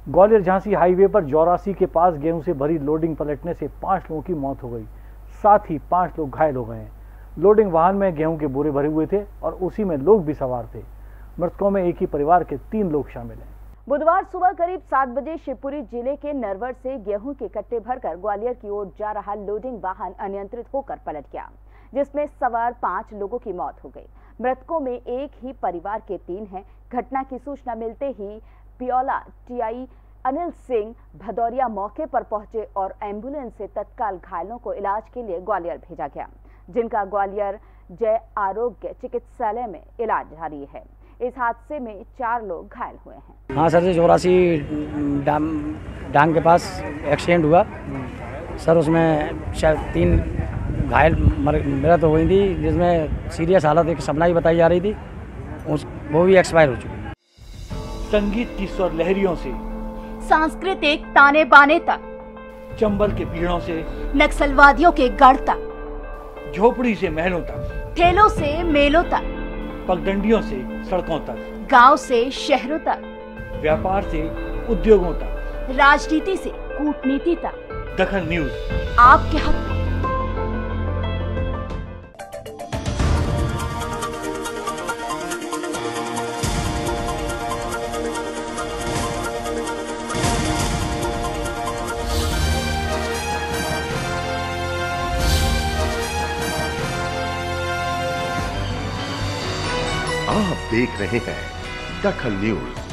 Gwalior Jhansi highway पर जौरासी के पास गेहूं से भरी लोडिंग पलटने से 5 लोगों की मौत हो गई, साथ ही 5 लोग घायल हो गए हैं। लोडिंग वाहन में गेहूं के बोरे भरे हुए थे और उसी में लोग भी सवार थे। मृतकों में एक ही परिवार के 3 लोग शामिल हैं। बुधवार सुबह करीब 7 बजे शिवपुरी जिले के नरवर से गेहूं के कट्टे भरकर ग्वालियर की ओर जा रहा लोडिंग वाहन अनियंत्रित होकर पलट गया, जिसमें सवार 5 लोगों की मौत हो गई। मृतकों में एक ही परिवार के 3 हैं। घटना की सूचना मिलते ही पियोला टीआई अनिल सिंह भदौरिया मौके पर पहुंचे और एम्बुलेंस से तत्काल घायलों को इलाज के लिए ग्वालियर भेजा गया, जिनका ग्वालियर जय आरोग्य चिकित्सालय में इलाज जारी है। इस हादसे में 4 लोग घायल हुए हैं। हाँ सर, जौरासी डांग के पास एक्सीडेंट हुआ सर, उसमें शायद 3 घायल मृत हो गई थी, जिसमें सीरियस हालत एक सपनाई बताई जा रही थी, वो भी एक्सपायर हो चुकी। संगीत की स्वर लहरियों से सांस्कृतिक ताने बाने तक, चंबल के पीड़ों से नक्सलवादियों के गढ़ तक, झोपड़ी से महलों तक, ठेलों से मेलों तक, पगडंडियों से सड़कों तक, गांव से शहरों तक, व्यापार से उद्योगों तक, राजनीति से कूटनीति तक, दखल न्यूज आपके हक में। आप देख रहे हैं दखल न्यूज।